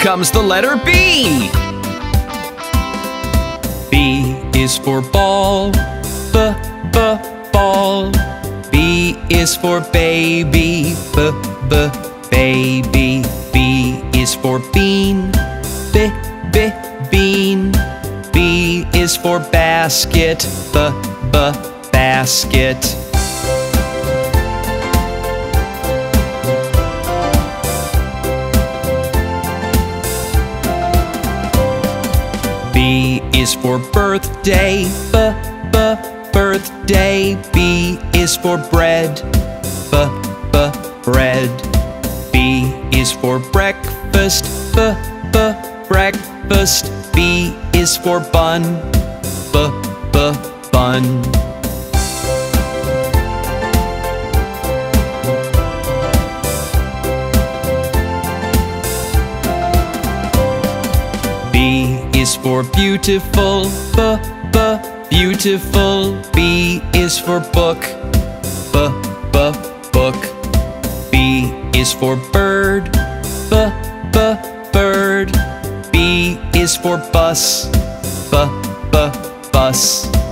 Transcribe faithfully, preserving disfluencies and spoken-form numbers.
comes the letter B. B is for ball, b, b, ball. B is for baby, b, b, baby. B is for bean, b, b, bean. B is for basket, b, b, basket. B is for birthday, b, b, birthday. B is for bread, b, b, bread. B is for breakfast, b, b, breakfast. B is for bun, b, b, bun. B is for beautiful, b, b, beautiful. B is for book, b, b, book. B is for bird, b, b, bird. B is for bus, b, b, bus.